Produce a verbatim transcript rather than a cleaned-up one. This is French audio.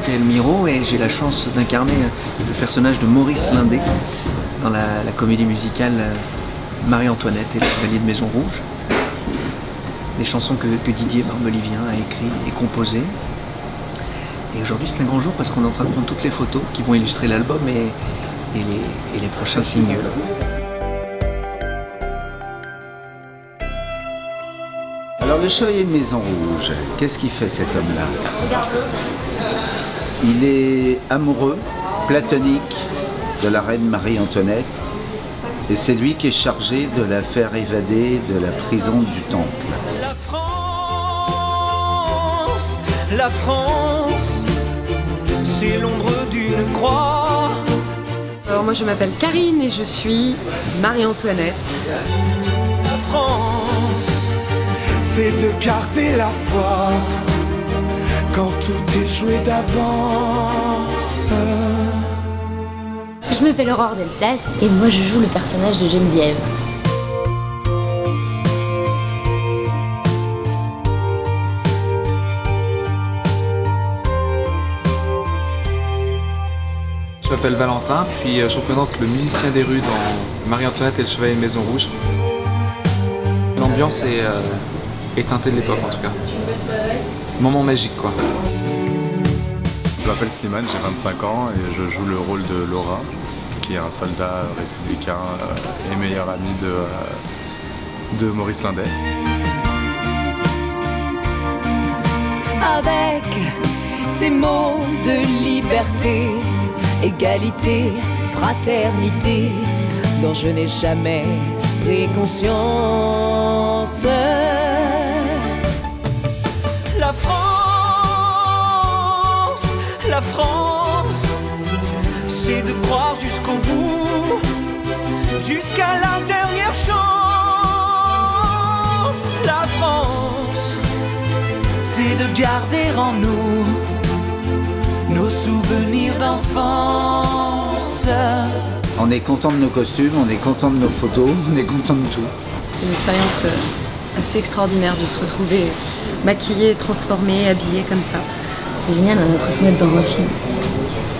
Michael Miro et j'ai la chance d'incarner le personnage de Maurice Lindet dans la, la comédie musicale Marie-Antoinette et le Chevalier de Maison Rouge. Des chansons que, que Didier Barbelivien a écrites et composées. Et aujourd'hui c'est un grand jour parce qu'on est en train de prendre toutes les photos qui vont illustrer l'album et, et, les, et les prochains singles. Alors le Chevalier de Maison Rouge, qu'est-ce qu'il fait cet homme-là? Il est amoureux, platonique de la reine Marie-Antoinette et c'est lui qui est chargé de la faire évader de la prison du Temple. La France, la France, c'est l'ombre d'une croix. Alors moi je m'appelle Karine et je suis Marie-Antoinette. La France, c'est de garder la foi quand tout est joué d'avance. Je m'appelle Aurore Delplace et moi je joue le personnage de Geneviève. Je m'appelle Valentin, puis je représente le musicien des rues dans Marie-Antoinette et le Chevalier de Maison Rouge. L'ambiance est, euh, est teintée de l'époque en tout cas. Moment magique quoi. Je m'appelle Slimane, j'ai vingt-cinq ans et je joue le rôle de Laura, qui est un soldat républicain et meilleur ami de, de Maurice Lindet. Avec ces mots de liberté, égalité, fraternité, dont je n'ai jamais pris conscience. La France, la France, c'est de croire jusqu'au bout, jusqu'à la dernière chance. La France, c'est de garder en nous nos souvenirs d'enfance. On est content de nos costumes, on est content de nos photos, on est content de tout. C'est une expérience assez extraordinaire de se retrouver maquillée, transformée, habillée comme ça. C'est génial, on a l'impression d'être dans un film.